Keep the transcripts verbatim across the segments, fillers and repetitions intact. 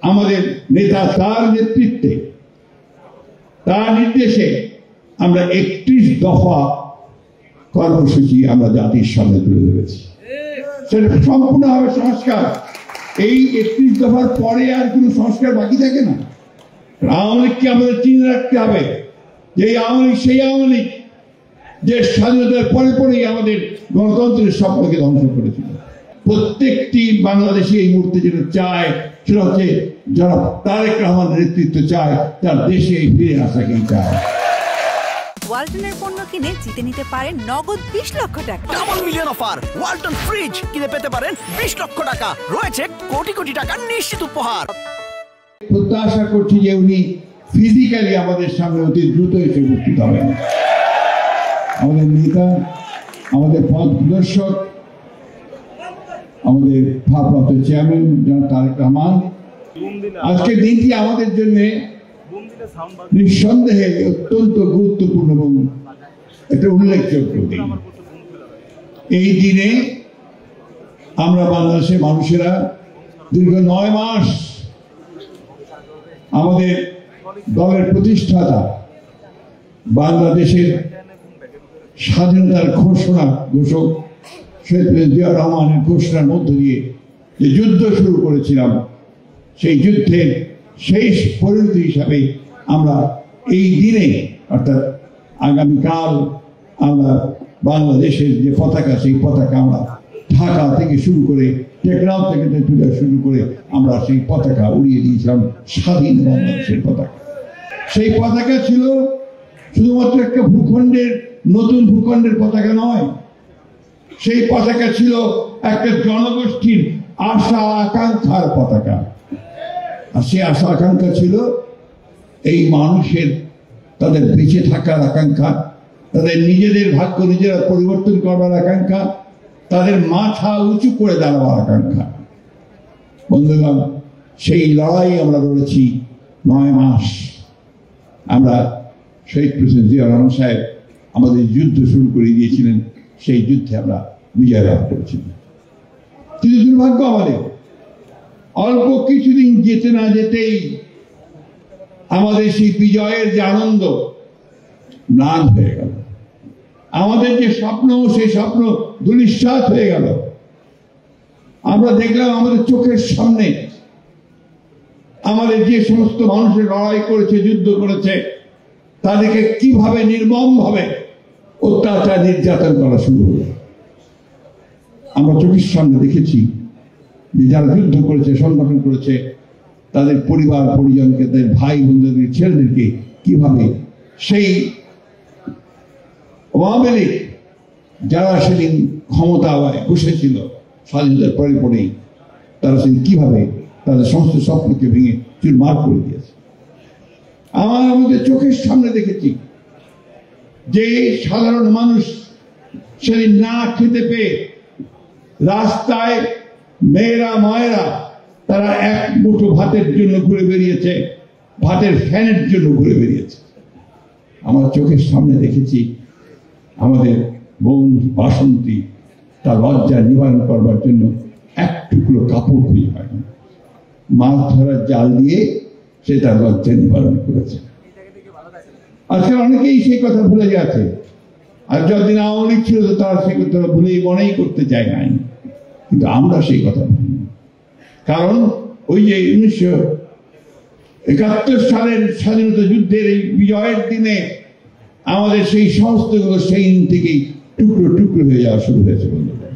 আমাদের নেতা তার নেতৃত্বে তার নির্দেশে আমরা একত্রিশ দফা কর্মসূচি আমরা জাতির সামনে তুলে ধরেছি। সেটা সম্পূর্ণভাবে সংস্কার। এই একত্রিশ দফার পরে আর কোনো সংস্কার বাকি থাকে না। আওয়ামী লীগকে আমাদের চিনে রাখতে হবে যে এই আওয়ামী লীগ সেই আওয়ামী লীগ যে স্বাধীনতার পরে পরেই আমাদের গণতন্ত্রের স্বপ্নকে ধ্বংস করেছিল। প্রত্যেকটি বাংলাদেশি এই মুহূর্তে যেটা চায় সেটা হচ্ছে যারা তারেক রহমানের নেতৃত্ব চায় তার দেশে ফিরে আসাকেই চায়। ওয়ালটনের পণ্য কিনে জিতে নিতে পারেন নগদ বিশ লক্ষ টাকা। Double million offer, Walton fridge কিনে পেতে পারেন বিশ লক্ষ টাকা, রয়েছে কোটি কোটি টাকার নিশ্চিত উপহার। প্রত্যাশা করছি যে উনি ফিজিক্যালি আমাদের সামনে অতি দ্রুত এসে উপস্থিত হবেন। আমাদের নেতা, আমাদের পথ প্রদর্শক, আমাদের ভারপ্রাপ্ত চেয়ারম্যান জনাব তারেক রহমান, আজকের দিনটি আমাদের জন্য নিঃসন্দেহে অত্যন্ত গুরুত্বপূর্ণ এবং একটা উল্লেখযোগ্য দিন। এই দিনে আমরা বাংলাদেশের মানুষেরা দীর্ঘ নয় মাস আমাদের দলের প্রতিষ্ঠাতা বাংলাদেশের স্বাধীনতার ঘোষণা ঘোষক শহীদ জিয়া রহমানের ঘোষণার মধ্য দিয়ে যে যুদ্ধ শুরু করেছিলাম, সেই যুদ্ধের শেষ পরিণতি হিসাবে আমরা এই দিনে অর্থাৎ আগামীকাল আমরা বাংলাদেশের যে পতাকা সেই পতাকা আমরা ঢাকা থেকে শুরু করে টেকনাফ থেকে তুলে শুরু করে আমরা সেই পতাকা উড়িয়ে দিয়েছিলাম, স্বাধীন বাংলাদেশের পতাকা। সেই পতাকা ছিল শুধুমাত্র একটা ভূখণ্ডের নতুন ভূখণ্ডের পতাকা নয়, সেই পতাকা ছিল একটা জনগোষ্ঠীর আশা আকাঙ্ক্ষার পতাকা। আর সেই আশা আকাঙ্ক্ষা ছিল এই মানুষের তাদের বেঁচে থাকার আকাঙ্ক্ষা, তাদের নিজেদের ভাগ্য নিজেরা পরিবর্তন করবার আকাঙ্ক্ষা, তাদের মাথা উঁচু করে দাঁড়াবার আকাঙ্ক্ষা। বন্ধুগণ, সেই লড়াই আমরা লড়েছি নয় মাস। আমরা শহীদ প্রেসিডেন্ট জিয়া রহমান সাহেব আমাদের যুদ্ধ শুরু করে দিয়েছিলেন, সেই যুদ্ধে আমরা বিজয় লাভ করেছিলাম। কিন্তু দুর্ভাগ্য আমাদের অল্প কিছুদিন যেতে না যেতেই আমাদের সেই বিজয়ের যে আনন্দ ম্লান হয়ে গেল। আমাদের যে স্বপ্ন সেই স্বপ্ন ধূলিসাৎ হয়ে গেল। আমরা দেখলাম আমাদের চোখের সামনে আমাদের যে সমস্ত মানুষের লড়াই করেছে, যুদ্ধ করেছে, তাদেরকে কিভাবে নির্মম ভাবে অত্যাচার নির্যাতন করা শুরু হলো। আমরা চোখের সামনে দেখেছি যে যারা যুদ্ধ করেছে, সংগঠন করেছে, তাদের পরিবার পরিজনকে, তাদের ভাই বোনদের, ছেলেদেরকে কিভাবে সেই আওয়ামী লীগ যারা সেদিন ক্ষমতায় বসেছিল স্বাধীনতার পরে পরেই, তারা সেদিন কিভাবে তাদের সমস্ত স্বপ্নকে ভেঙে চুরমার করে দিয়েছে। আমার আমাদের চোখের সামনে দেখেছি যে সাধারণ মানুষ সেদিন না খেতে পেয়ে রাস্তায় মেয়েরা মায়েরা তারা এক মুঠো ভাতের জন্য ঘুরে বেরিয়েছে, ভাতের ফ্যানের জন্য ঘুরে বেরিয়েছে। আমার চোখের সামনে দেখেছি আমাদের বোন বাসন্তী তার লজ্জা নিবারণ করবার জন্য এক টুকরো কাপড় খুঁজে পায় না, মাছ ধরার জাল দিয়ে সে তার লজ্জা নিবারণ করেছে। আজকে অনেকেই সেই কথা ভুলে যাচ্ছে, আর যতদিন আওয়ামী লীগ ছিল তারা সেই কথা ভুলেই মনেই করতে চায় নাই। কিন্তু আমরা সেই কথা ভুলি না, কারণ ওই যে উনিশশো একাত্তর সালের স্বাধীনতা যুদ্ধের এই বিজয়ের দিনে আমাদের সেই সমস্তগুলো সেই দিন থেকেই টুকরো টুকরো হয়ে যাওয়া শুরু হয়েছে। বন্ধুরা,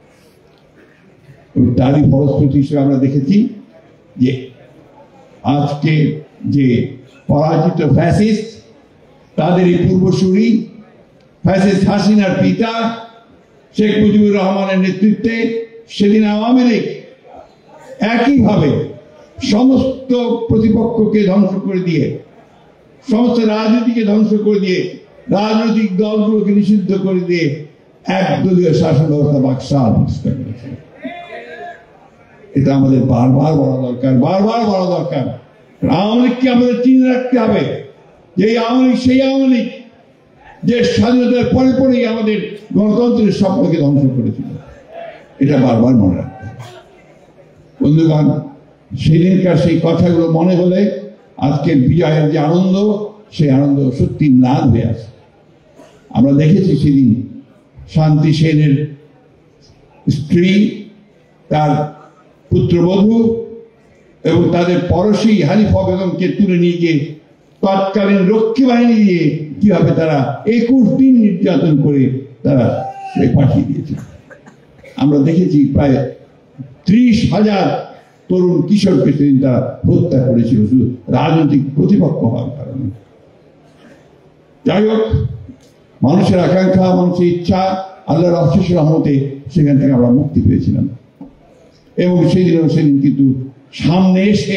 তারই ফলশ্রুতি হিসেবে আমরা দেখেছি যে আজকে যে পরাজিত ফ্যাসিস্ট, তাদের এই পূর্বসূরি ফ্যাসিস্ট হাসিনার পিতা শেখ মুজিবুর রহমানের নেতৃত্বে সেদিন আওয়ামী লীগ একইভাবে সমস্ত প্রতিপক্ষকে ধ্বংস করে দিয়ে, সমস্ত রাজনীতিকে ধ্বংস করে দিয়ে, রাজনৈতিক দলগুলোকে নিষিদ্ধ করে দিয়ে একদলীয় শাসন ব্যবস্থা বাকশাল প্রতিষ্ঠা করেছে। এটা আমাদের বারবার বলা দরকার, বারবার বলা দরকার। আওয়ামী লীগকে আমাদের চিনে রাখতে হবে যে এই আওয়ামী লীগ সেই আওয়ামী লীগ যে স্বাধীনতার পরে পরেই আমাদের গণতন্ত্রের স্বপ্নকে ধ্বংস করেছিল। এটা বারবার মনে রাখতে হবে। বন্ধুগণ, সেদিনকার সেই কথাগুলো মনে হলে আজকের বিজয়ের যে আনন্দ, সেই আনন্দ সত্যি ম্লান হয়ে আছে। আমরা দেখেছি সেদিন শান্তি সেনের স্ত্রী, তার পুত্রবধূ এবং তাদের পড়শী হানিফা বেগমকে তুলে নিয়ে গিয়ে তৎকালীন রক্ষী বাহিনী দিয়ে কিভাবে তারা একুশ দিন নির্যাতন করে তারা পাঠিয়ে দিয়েছে। আমরা দেখেছি প্রায় ত্রিশ হাজার তরুণ কিশোরকে সেদিন তারা হত্যা করেছিল শুধু রাজনৈতিক প্রতিপক্ষ হওয়ার কারণে। যাই হোক, মানুষের আকাঙ্ক্ষা, মানুষের ইচ্ছা, আল্লাহর অশেষ রহমতে সেখান থেকে আমরা মুক্তি পেয়েছিলাম। এবং সেদিনও সেদিন কিন্তু সামনে এসে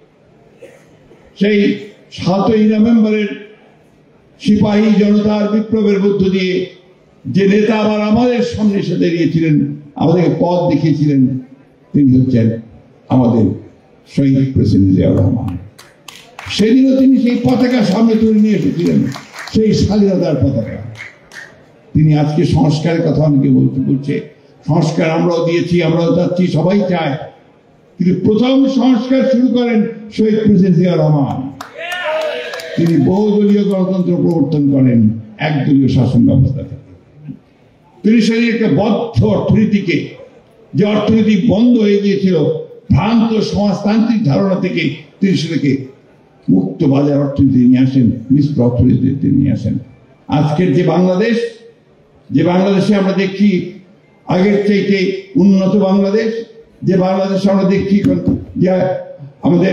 সেই সাতই নভেম্বরের সিপাহী জনতার বিপ্লবের মধ্য দিয়ে যে নেতা আবার আমাদের সামনে এসে দাঁড়িয়েছিলেন, আমাদেরকে পথ দেখিয়েছিলেন, তিনি হচ্ছেন আমাদের শহীদ প্রেসিডেন্ট জিয়াউর রহমান। সেদিনও তিনি সেই পতাকা সামনে তুলে নিয়ে এসেছিলেন, সেই স্বাধীনতার পতাকা। তিনি আজকে সংস্কারের কথা অনেকে বলতে বলছে, সংস্কার আমরাও দিয়েছি, আমরাও চাচ্ছি, সবাই চায়, কিন্তু প্রথম সংস্কার শুরু করেন শহীদ প্রেসিডেন্ট জিয়াউর রহমান। তিনি বহুদলীয় গণতন্ত্র প্রবর্তন করেন একদলীয় শাসন ব্যবস্থা থেকে। তিনি সেই একটা বদ্ধ অর্থনীতিকে, যে অর্থনীতি বন্ধ হয়ে গিয়েছিল ভ্রান্ত সমাজতান্ত্রিক ধারণা থেকে, তিনি সেটাকে মুক্ত বাজার অর্থনীতি নিয়ে আসেন, মিশ্র অর্থনীতিতে নিয়ে আসেন। আজকের যে বাংলাদেশ, যে বাংলাদেশে আমরা দেখছি আগের চাইতে উন্নত বাংলাদেশ, যে বাংলাদেশে আমরা দেখছি যে আমাদের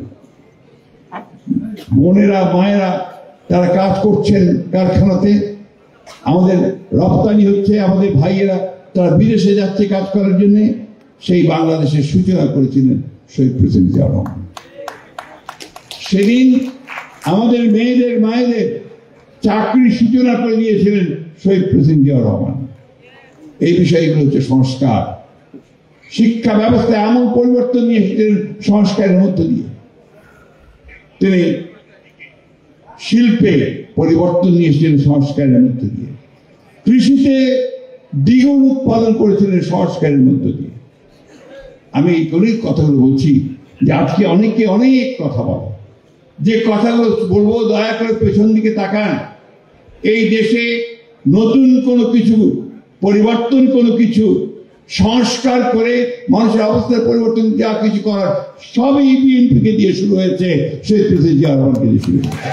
বোনেরা মায়েরা তারা কাজ করছেন কারখানাতে, আমাদের রপ্তানি হচ্ছে, আমাদের ভাইয়েরা তারা বিদেশে যাচ্ছে কাজ করার জন্য, সেই বাংলাদেশের সূচনা করেছিলেন শহীদ প্রেসিডেন্ট জিয়াউর রহমান। সেদিন আমাদের মেয়েদের মায়েদের চাকরি সূচনা করে দিয়েছিলেন শহীদ প্রেসিডেন্ট জিয়াউর রহমান। এই বিষয়গুলো হচ্ছে সংস্কার। শিক্ষা ব্যবস্থায় এমন পরিবর্তন নিয়ে এসেছিলেন সংস্কারের মধ্য দিয়ে। তিনি শিল্পে পরিবর্তন নিয়ে এসেছিলেন সংস্কারের মধ্য দিয়ে। কৃষিতে দ্বিগুণ উৎপাদন করেছিলেন সংস্কারের মধ্য দিয়ে। আমি এই অনেক কথাগুলো বলছি যে আজকে অনেকে অনেক কথা বলে, যে কথাগুলো বলবো দয়া করে পেছন দিকে তাকান। এই দেশে নতুন কোনো কিছু পরিবর্তন, কোনো কিছু সংস্কার করে মানুষের অবস্থার পরিবর্তন যা কিছু করার সবই বিএনপিকে দিয়ে শুরু হয়েছে, শহীদ প্রেসিডেন্ট জিয়াউর রহমানকে দিয়ে শুরু হয়েছে।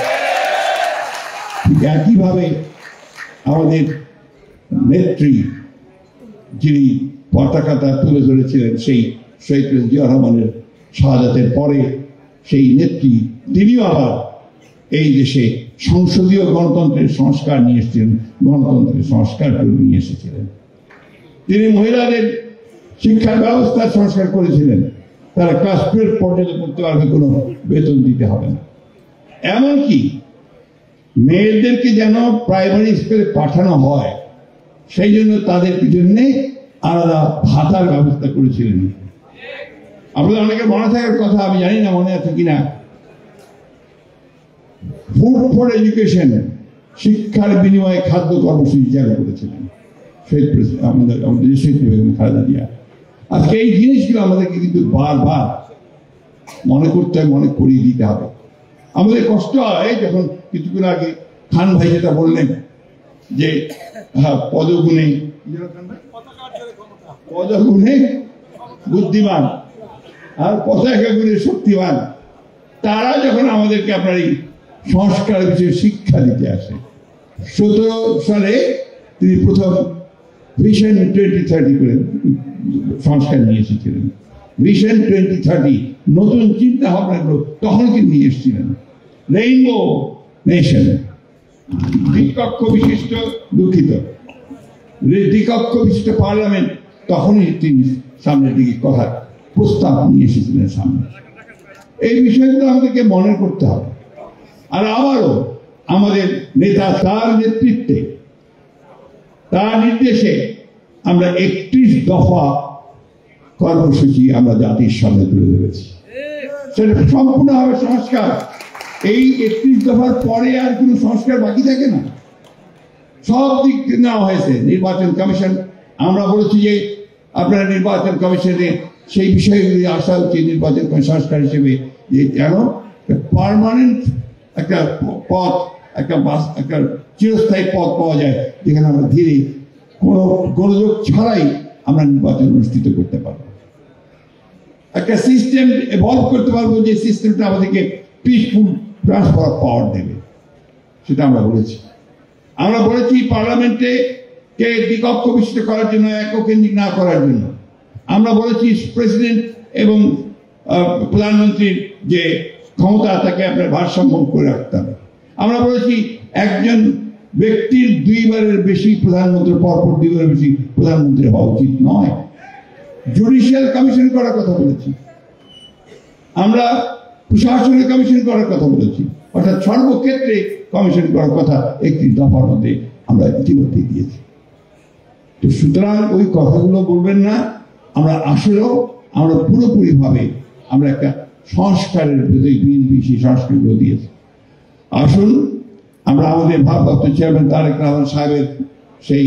একইভাবে আমাদের নেত্রী যিনি পতাকাটা তুলে ধরেছিলেন, সেই শহীদ প্রেসিডেন্ট জিয়াউর রহমানের শাহাদাতের পরে সেই নেত্রী তিনিও আবার এই দেশে সংসদীয় গণতন্ত্রের সংস্কার নিয়ে এসেছিলেন, গণতন্ত্রের সংস্কার করে নিয়ে এসেছিলেন। তিনি মহিলাদের শিক্ষা ব্যবস্থার সংস্কার করেছিলেন, তারা ক্লাস টুয়েলভ পর্যন্ত পড়তে পারবে, কোনো বেতন দিতে হবে না। এমনকি মেয়েদেরকে যেন প্রাইমারি স্কুলে পাঠানো হয়, সেই জন্য তাদের জন্য আলাদা ভাতার ব্যবস্থা করেছিলেন। আপনাদের অনেকে মনে থাকার কথা, আমি জানি না মনে আছে কিনা, ফুড ফর এডুকেশন, শিক্ষার বিনিময়ে খাদ্য কর্মসূচি চালু করেছিলেন শহীদ প্রেসিডেন্ট আমাদের আমাদের শহীদ বেগম খালেদা জিয়া। আজকে এই জিনিসগুলো আমাদেরকে কিন্তু বারবার মনে করতে হয়, মনে করিয়ে দিতে হবে। আমাদের কষ্ট হয় যখন কিছুক্ষণ আগে খান ভাই যেটা বললেন যে হ্যাঁ পদগুণে পদগুণে বুদ্ধিমান আর পতাকা গুণে শক্তিমান, তারা যখন আমাদেরকে আপনার এই সংস্কার বিষয়ে শিক্ষা দিতে আসে। সতেরো সালে তিনি প্রথম ভিশন টোয়েন্টি থার্টি করে সংস্কার নিয়ে এসেছিলেন। ভিশন টোয়েন্টি থার্টি নতুন চিন্তা ভাবনাগুলো তখন তিনি নিয়ে এসেছিলেন। রেইনবো নেশন, দ্বিকক্ষ বিশিষ্ট দুঃখিত দ্বিকক্ষ বিশিষ্ট পার্লামেন্ট, তখনই তিনি সামনের দিকে কথা প্রস্তাব নিয়ে এসেছিলেন সামনে। এই বিষয়গুলো আমাদেরকে মনে করতে হবে। আর আবারও আমাদের নেতা তার নেতৃত্বে, তার নির্দেশে আমরা একত্রিশ দফা কর্মসূচি আমরা জাতির সামনে তুলে ধরেছি। সেটা সম্পূর্ণভাবে সংস্কার। এই একত্রিশ দফার পরে আর কোনো সংস্কার বাকি থাকে না, সব দিক নেওয়া হয়েছে। নির্বাচন কমিশন, আমরা বলেছি যে আপনারা নির্বাচন কমিশনে সেই বিষয়গুলি আসা উচিত নির্বাচন সংস্কার হিসেবে, যে যেন পার্মানেন্ট একটা পথ, একটা বাস, একটা চিরস্থায়ী পথ পাওয়া যায়, যেখানে আমরা ধীরে কোনো গোলযোগ ছাড়াই আমরা নির্বাচন অনুষ্ঠিত করতে পারবো, একটা সিস্টেম এভলভ করতে পারবো, যে সিস্টেমটা আমাদেরকে পিসফুল ট্রান্সফার অফ পাওয়ার দেবে। সেটা আমরা বলেছি। আমরা বলেছি পার্লামেন্টে কে দ্বিকক্ষ বিশিষ্ট করার জন্য, এককেন্দ্রিক না করার জন্য। আমরা বলেছি প্রেসিডেন্ট এবং প্রধানমন্ত্রীর যে ক্ষমতা, তাকে আপনার ভারসাম্য করে রাখতে হবে। আমরা বলেছি একজন ব্যক্তির দুইবারের বেশি প্রধানমন্ত্রী, পরপর দুইবারের বেশি প্রধানমন্ত্রী হওয়া উচিত নয়। জুডিশিয়াল কমিশন করার কথা বলেছি, আমরা প্রশাসনিক কমিশন করার কথা বলেছি, অর্থাৎ সর্বক্ষেত্রে কমিশন করার কথা একটি দফার মধ্যে আমরা ইতিমধ্যে দিয়েছি। তো সুতরাং ওই কথাগুলো বলবেন না। আমরা আসলেও আমরা পুরোপুরি ভাবে আমরা একটা সংস্কারের প্রতি বিএনপি সেই সংস্কারগুলো দিয়েছি। আসুন আমরা আমাদের ভারপ্রাপ্ত চেয়ারম্যান তারেক রহমান সাহেবের সেই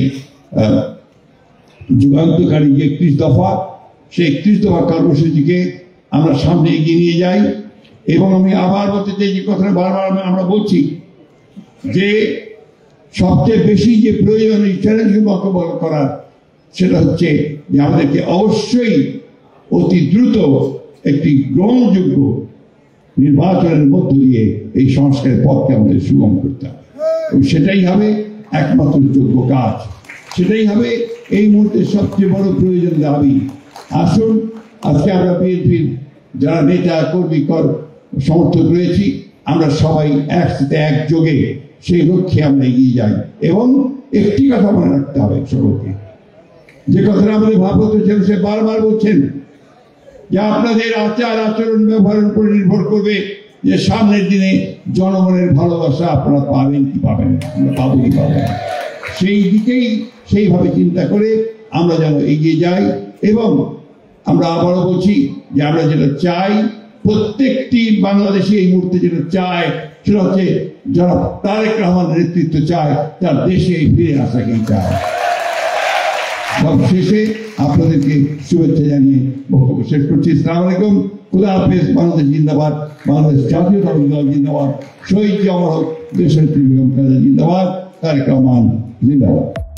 যুগান্তকারী যে একত্রিশ দফা, সেই একত্রিশ দফা কর্মসূচিকে আমরা সামনে এগিয়ে নিয়ে যাই। এবং আমি আবার বলতে চাই, যে কথাটা বারবার আমরা বলছি, যে সবচেয়ে বেশি যে প্রয়োজন এই চ্যালেঞ্জগুলো মোকাবেলা করার, সেটা হচ্ছে যে আমাদেরকে অবশ্যই অতি দ্রুত একটি গ্রহণযোগ্য নির্বাচনের মধ্য দিয়ে এই সংস্কারের পথকে আমাদের সুগম করতে হবে, এবং সেটাই হবে একমাত্র যোগ্য কাজ, সেটাই হবে এই মুহূর্তে সবচেয়ে বড় প্রয়োজন দাবি। আসুন আজকে আমরা বিএনপির যারা নেতা কর্মী কর সমর্থক রয়েছি, আমরা সবাই একসাথে একযোগে সেই লক্ষ্যে আমরা এগিয়ে যাই। এবং একটি কথা মনে রাখতে হবে সবাইকে, যে কথাটা আমাদের ভারপ্রাপ্ত চেয়ারম্যান সে বারবার বলছেন, যে আপনাদের আচার আচরণ ব্যবহারের উপর নির্ভর করবে যে সামনের দিনে জনগণের ভালোবাসা আপনারা পাবেন কি পাবেন না, আমরা পাবো কি পাবেন না। সেই দিকেই সেইভাবে চিন্তা করে আমরা যেন এগিয়ে যাই। এবং আমরা আবারও বলছি যে আমরা যেটা চাই, প্রত্যেকটি বাংলাদেশি এই মুহূর্তে যেটা চায়, সেটা হচ্ছে যারা তারেক রহমানের নেতৃত্ব চায়, তার দেশে ফিরে আসাকেই চায়। সব শেষে আপনাদেরকে শুভেচ্ছা জানিয়ে বক্তব্য শেষ করছি। আসসালামু আলাইকুম, খুদা হাফেজ। বাংলাদেশ জিন্দাবাদ, বাংলাদেশ জাতীয়তাবাদী দল জিন্দাবাদ, শহীদ অমর হোক দেশের বেগম খালেদা জিন্দাবাদ, তারেক রহমান জিন্দাবাদ।